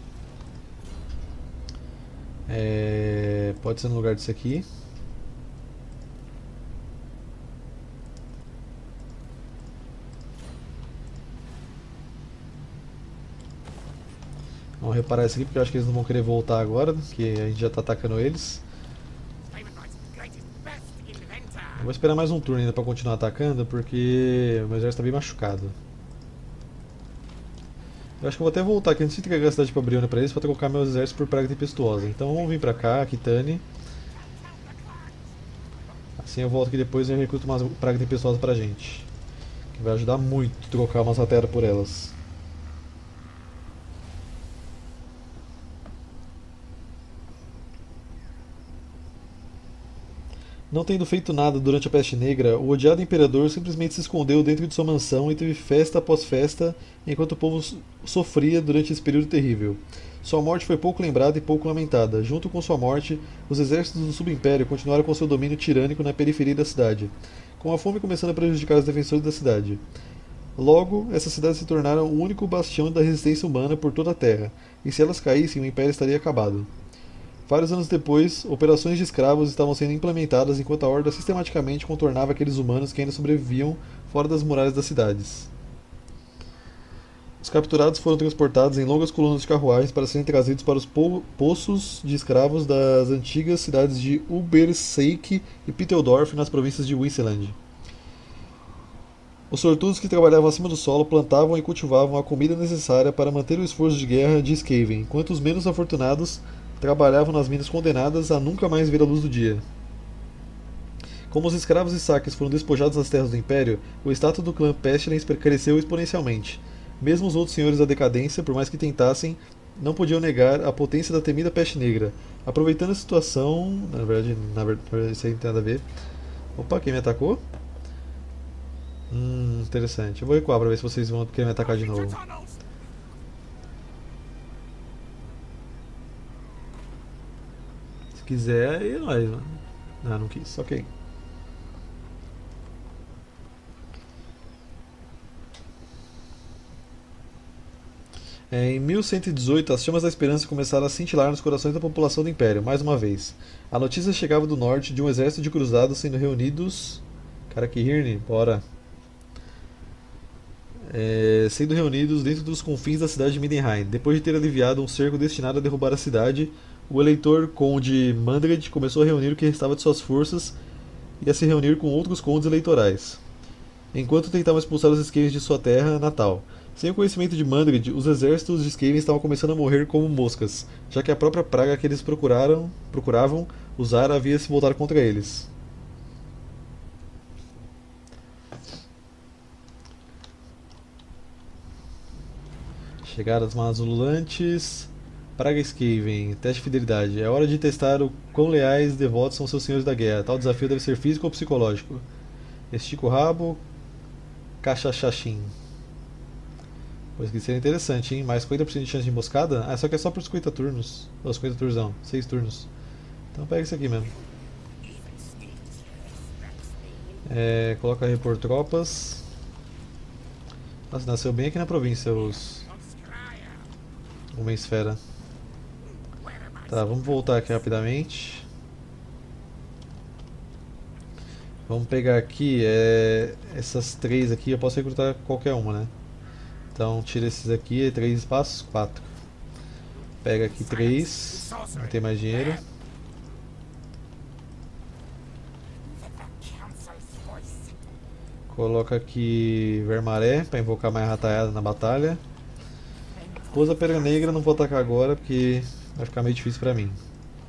É, pode ser no lugar disso aqui. Vamos reparar isso aqui porque eu acho que eles não vão querer voltar agora, que a gente já está atacando eles. Eu vou esperar mais um turno ainda para continuar atacando, porque o meu exército está bem machucado. Eu acho que eu vou até voltar aqui antes de entregar a cidade para Briona para eles, para trocar meus exércitos por Praga Tempestuosa. Então vamos vir para cá, Kitane. Assim eu volto aqui depois e eu recruto umas Praga Tempestuosa pra gente. Que vai ajudar muito trocar umas Ratera por elas. Não tendo feito nada durante a Peste Negra, o odiado imperador simplesmente se escondeu dentro de sua mansão e teve festa após festa enquanto o povo sofria durante esse período terrível. Sua morte foi pouco lembrada e pouco lamentada. Junto com sua morte, os exércitos do Subimpério continuaram com seu domínio tirânico na periferia da cidade, com a fome começando a prejudicar os defensores da cidade. Logo, essas cidades se tornaram o único bastião da resistência humana por toda a Terra, e se elas caíssem, o Império estaria acabado. Vários anos depois, operações de escravos estavam sendo implementadas enquanto a Horda sistematicamente contornava aqueles humanos que ainda sobreviviam fora das muralhas das cidades. Os capturados foram transportados em longas colunas de carruagens para serem trazidos para os po poços de escravos das antigas cidades de Uberseik e Piteldorf nas províncias de Wisseland. Os sortudos que trabalhavam acima do solo plantavam e cultivavam a comida necessária para manter o esforço de guerra de Skaven, enquanto os menos afortunados trabalhavam nas minas condenadas a nunca mais ver a luz do dia. Como os escravos e saques foram despojados das terras do Império, o status do clã Pestilence cresceu exponencialmente. Mesmo os outros senhores da decadência, por mais que tentassem, não podiam negar a potência da temida Peste Negra. Aproveitando a situação... Na verdade, na verdade isso aí não tem nada a ver. Opa, quem me atacou? Hum, interessante. Eu vou recuar para ver se vocês vão querer me atacar de novo. Se quiser, aí nós, mano. Ah, não quis, ok. É, em mil cento e dezoito, as chamas da esperança começaram a cintilar nos corações da população do Império, mais uma vez. A notícia chegava do norte de um exército de cruzados sendo reunidos... Cara, que Hirne, bora. É, sendo reunidos dentro dos confins da cidade de Midenheim. Depois de ter aliviado um cerco destinado a derrubar a cidade, o eleitor conde Mandred começou a reunir o que restava de suas forças e a se reunir com outros condes eleitorais, enquanto tentavam expulsar os Skavens de sua terra natal. Sem o conhecimento de Mandred, os exércitos de Skaven estavam começando a morrer como moscas, já que a própria praga que eles procuraram, procuravam usar havia se voltado contra eles. Chegaram as malas ululantes. Praga Skaven, teste de fidelidade. É hora de testar o quão leais e devotos são seus senhores da guerra. Tal desafio deve ser físico ou psicológico. Estica o rabo. Cachachachim. Pois que seria interessante, hein? Mais cinquenta por cento de chance de emboscada? Ah, só que é só por cinquenta turnos. Ou cinquenta turnos não, seis turnos. Então pega isso aqui mesmo. É, coloca repor tropas. Nossa, nasceu bem aqui na província os... Uma esfera. Tá, vamos voltar aqui rapidamente. Vamos pegar aqui, é, essas três aqui, eu posso recrutar qualquer uma, né? Então tira esses aqui, três espaços, quatro. Pega aqui três, não tem mais dinheiro. Coloca aqui Vermaré para invocar mais rataiada na batalha. Pousa Pedra Negra, não vou atacar agora porque vai ficar meio difícil pra mim.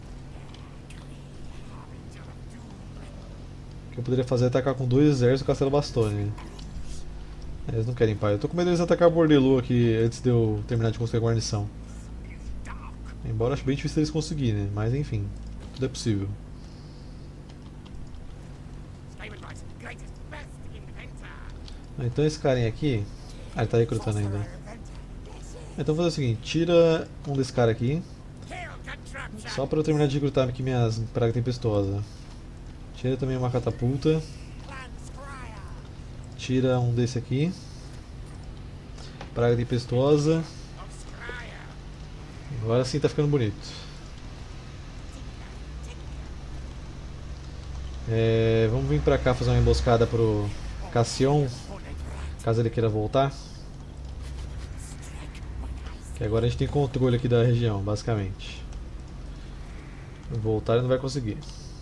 O que eu poderia fazer é atacar com dois exércitos e Castelo Bastone. Eles não querem pai. Eu tô com medo deles atacar Bordelu aqui antes de eu terminar de construir a guarnição. Embora acho bem difícil eles conseguirem, né? Mas enfim, tudo é possível. Então esse carinha aqui... Ah, ele tá recrutando ainda. Então vou fazer o seguinte, tira um desse cara aqui. Só pra eu terminar de recrutar aqui minhas pragas tempestuosas. Tira também uma catapulta. Tira um desse aqui. Praga tempestuosa. Agora sim tá ficando bonito. É, vamos vir pra cá fazer uma emboscada pro Cassião, caso ele queira voltar. Que agora a gente tem controle aqui da região, basicamente. Voltar ele não vai conseguir.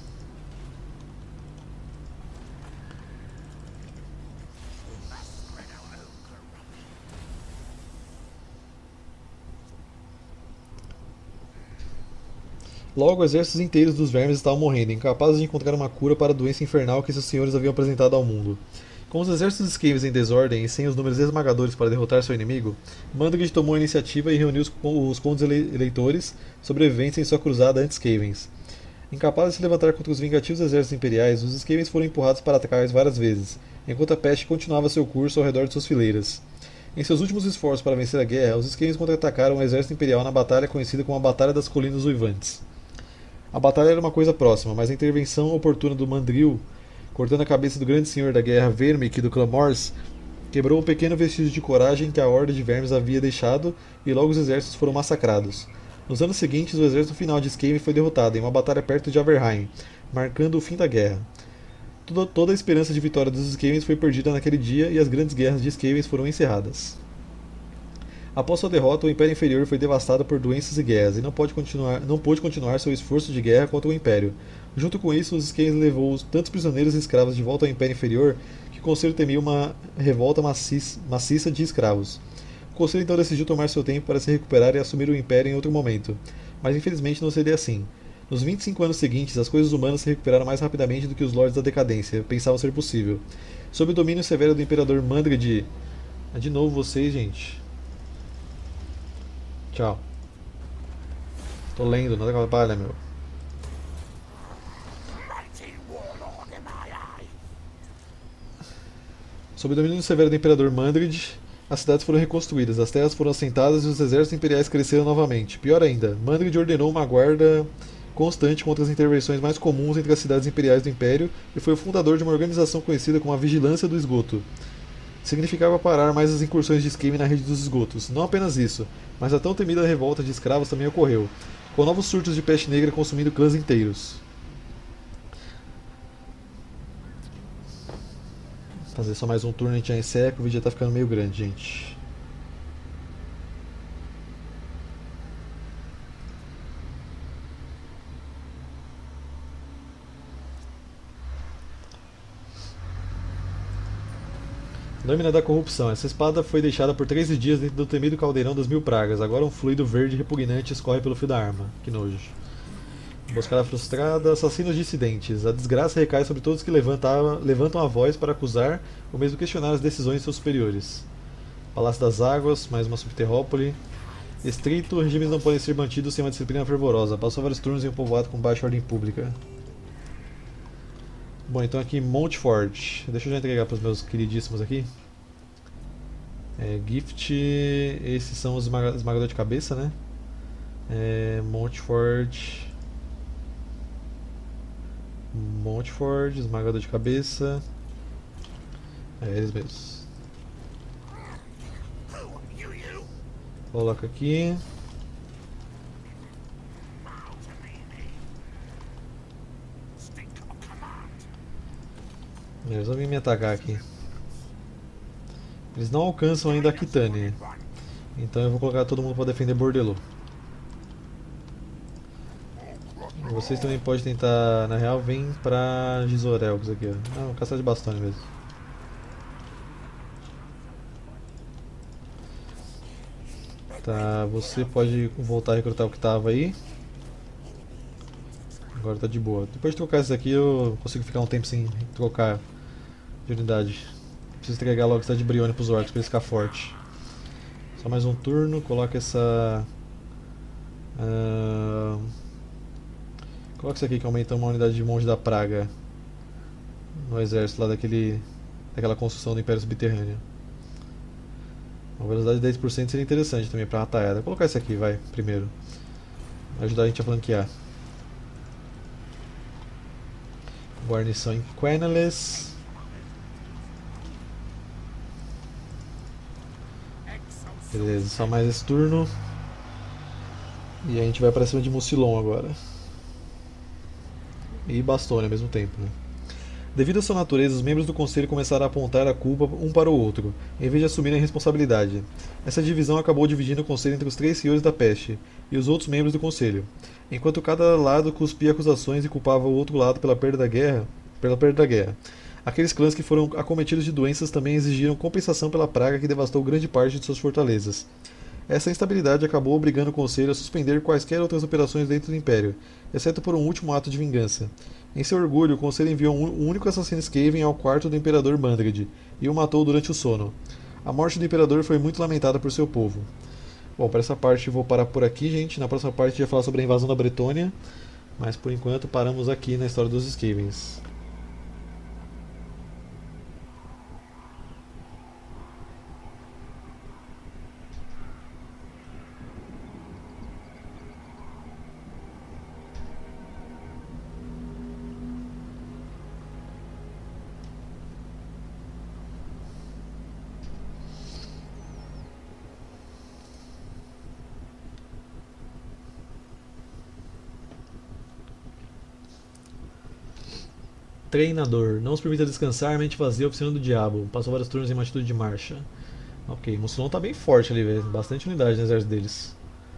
Logo, exércitos inteiros dos vermes estavam morrendo, incapazes de encontrar uma cura para a doença infernal que seus senhores haviam apresentado ao mundo. Com os exércitos Skaven em desordem e sem os números esmagadores para derrotar seu inimigo, Mandred tomou a iniciativa e reuniu os, os condes eleitores sobreviventes em sua cruzada anti-Skavens. Incapazes de se levantar contra os vingativos exércitos imperiais, os Skavens foram empurrados para trás várias vezes, enquanto a peste continuava seu curso ao redor de suas fileiras. Em seus últimos esforços para vencer a guerra, os Skavens contra-atacaram o exército imperial na batalha conhecida como a Batalha das Colinas Uivantes. A batalha era uma coisa próxima, mas a intervenção oportuna do Mandril, cortando a cabeça do grande senhor da guerra Vermic do clã Morse, quebrou um pequeno vestígio de coragem que a horda de vermes havia deixado e logo os exércitos foram massacrados. Nos anos seguintes, o exército final de Skaven foi derrotado em uma batalha perto de Averheim, marcando o fim da guerra. Toda, toda a esperança de vitória dos Skavens foi perdida naquele dia e as grandes guerras de Skavens foram encerradas. Após sua derrota, o Império Inferior foi devastado por doenças e guerras e não pôde continuar, não pôde continuar seu esforço de guerra contra o Império. Junto com isso, os Skavens levou tantos prisioneiros e escravos de volta ao Império Inferior que o Conselho temia uma revolta maciça, maciça de escravos. O Conselho então decidiu tomar seu tempo para se recuperar e assumir o Império em outro momento, mas infelizmente não seria assim. Nos vinte e cinco anos seguintes, as coisas humanas se recuperaram mais rapidamente do que os Lords da Decadência pensavam ser possível. Sob o domínio severo do Imperador Mandred... Ah, de novo vocês, gente... Tchau. Tô lendo, não atrapalha, meu. Sob o domínio severo do Imperador Mandred, as cidades foram reconstruídas, as terras foram assentadas e os exércitos imperiais cresceram novamente. Pior ainda, Mandred ordenou uma guarda constante contra as intervenções mais comuns entre as cidades imperiais do Império e foi o fundador de uma organização conhecida como a Vigilância do Esgoto. Significava parar mais as incursões de Skaven na rede dos esgotos. Não apenas isso, mas a tão temida revolta de escravos também ocorreu, com novos surtos de peste negra consumindo clãs inteiros. Vou fazer só mais um turno e a gente já encerra, que o vídeo já tá ficando meio grande, gente. Lâmina da Corrupção. Essa espada foi deixada por treze dias dentro do temido caldeirão das mil pragas. Agora um fluido verde repugnante escorre pelo fio da arma. Que nojo. Emboscada frustrada. Assassinos dissidentes. A desgraça recai sobre todos que levantam, levantam a voz para acusar ou mesmo questionar as decisões de seus superiores. Palácio das Águas. Mais uma subterrópole. Estrito. Regimes não podem ser mantidos sem uma disciplina fervorosa. Passou vários turnos em um povoado com baixa ordem pública. Bom, então aqui Montfort. Deixa eu já entregar para os meus queridíssimos aqui. É, gift. Esses são os esmaga esmagadores de cabeça, né? É, Montfort. Montfort, esmagador de cabeça. É eles mesmos. Coloca aqui. Eles vão vir me atacar aqui. Eles não alcançam ainda a Kitane. Então eu vou colocar todo mundo para defender Bordelô. Vocês também podem tentar, na real, vem pra Gisorelcos aqui, ó. Não, caçar de bastone mesmo. Tá, você pode voltar a recrutar o que tava aí. Agora tá de boa. Depois de trocar isso aqui eu consigo ficar um tempo sem trocar de unidade. Preciso entregar logo a cidade de Brione pros orcs pra ele ficar forte. Só mais um turno, coloca essa... Uh... Coloca isso aqui que aumenta uma unidade de monge da praga no exército lá daquele, daquela construção do Império Subterrâneo. Uma velocidade de dez por cento seria interessante também pra rataiada. Vou colocar isso aqui, vai, primeiro. Vai ajudar a gente a flanquear. Guarnição em Quenales. Beleza, só mais esse turno. E a gente vai pra cima de Mucilon agora. E Bastone ao mesmo tempo, né? Devido à sua natureza, os membros do Conselho começaram a apontar a culpa um para o outro, em vez de assumirem a responsabilidade. Essa divisão acabou dividindo o Conselho entre os três senhores da peste e os outros membros do Conselho, enquanto cada lado cuspia acusações e culpava o outro lado pela perda da guerra. Pela perda da guerra. Aqueles clãs que foram acometidos de doenças também exigiram compensação pela praga que devastou grande parte de suas fortalezas. Essa instabilidade acabou obrigando o Conselho a suspender quaisquer outras operações dentro do Império, exceto por um último ato de vingança. Em seu orgulho, o Conselho enviou um único assassino Skaven ao quarto do Imperador Mandred e o matou durante o sono. A morte do Imperador foi muito lamentada por seu povo. Bom, para essa parte vou parar por aqui, gente. Na próxima parte a gente vai falar sobre a invasão da Bretônia, mas por enquanto paramos aqui na história dos Skavens. Treinador. Não os permita descansar, mente vazia, oficina do diabo. Passou vários turnos em uma atitude de marcha. Ok, Mucilon tá bem forte ali, velho. Bastante unidade no exército deles.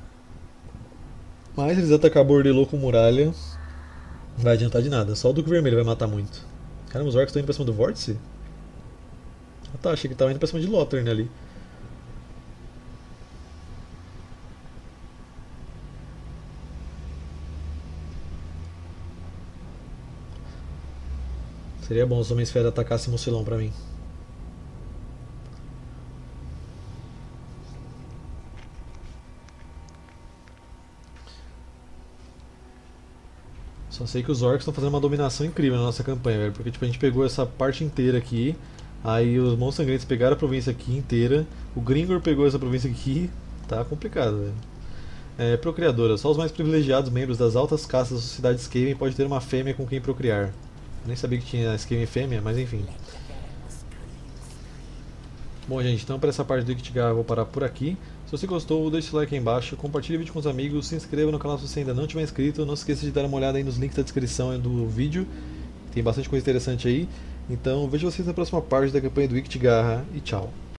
Mas eles atacar Bordelô com muralha não vai adiantar de nada. Só o Duque Vermelho vai matar muito. Caramba, os orcs estão indo pra cima do vórtice? Ah tá, achei que tava indo pra cima de Lothern ali. Seria bom se os Homens Fera atacassem Mucilon pra mim. Só sei que os orcs estão fazendo uma dominação incrível na nossa campanha, velho. Porque tipo, a gente pegou essa parte inteira aqui. Aí os Mãos Sangrentos pegaram a província aqui inteira. O Gringor pegou essa província aqui. Tá complicado, velho. É, procriadora. Só os mais privilegiados membros das altas castas da sociedade Skaven podem ter uma fêmea com quem procriar. Nem sabia que tinha Skaven fêmea, mas enfim. Bom, gente, então para essa parte do Iktigar eu vou parar por aqui. Se você gostou, deixe o like aí embaixo, compartilhe o vídeo com os amigos, se inscreva no canal se você ainda não tiver inscrito. Não se esqueça de dar uma olhada aí nos links da descrição do vídeo. Tem bastante coisa interessante aí. Então vejo vocês na próxima parte da campanha do Iktigar e tchau.